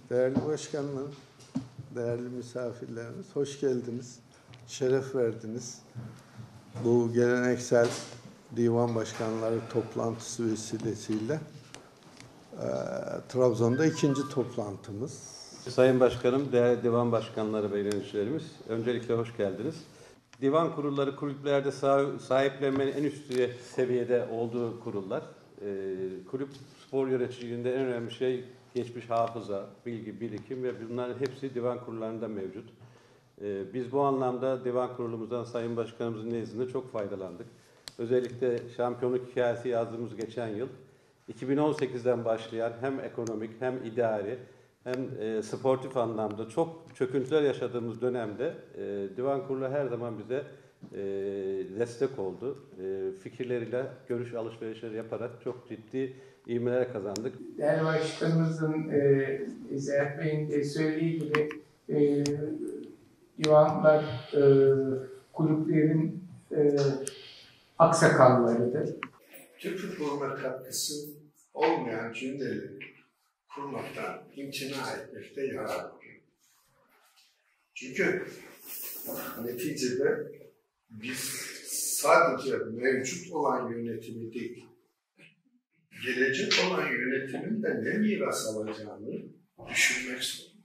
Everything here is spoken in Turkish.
Değerli başkanlarım, değerli misafirlerimiz, hoş geldiniz, şeref verdiniz. Bu geleneksel divan başkanları toplantısı vesilesiyle Trabzon'da ikinci toplantımız. Sayın Başkanım, değerli divan başkanları ve yöneticilerimiz, öncelikle hoş geldiniz. Divan kurulları kulüplerde sahiplenmenin en üst seviyede olduğu kurullar. Kulüp spor yöneticiliğinde en önemli şey geçmiş hafıza, bilgi, birikim ve bunların hepsi divan kurullarında mevcut. Biz bu anlamda divan kurulumuzdan Sayın Başkanımızın nezdinde çok faydalandık. Özellikle şampiyonluk hikayesi yazdığımız geçen yıl 2018'den başlayan hem ekonomik hem idari hem sportif anlamda çok çöküntüler yaşadığımız dönemde divan kurulu her zaman bize destek oldu. Fikirleriyle görüş alışverişleri yaparak çok ciddi ivmeler kazandık. Değerli Başkanımızın Zeynep Bey'in de söylediği gibi divanlar kulüplerin aksakallarıdır. Türk futboluna katkısı olmayan cümleleri kurmaktan imtina etmekte yarar var. Çünkü neticede biz sadece mevcut olan yönetimi değil, gelecek olan yönetimin de ne miras alacağını düşünmek zorundayız.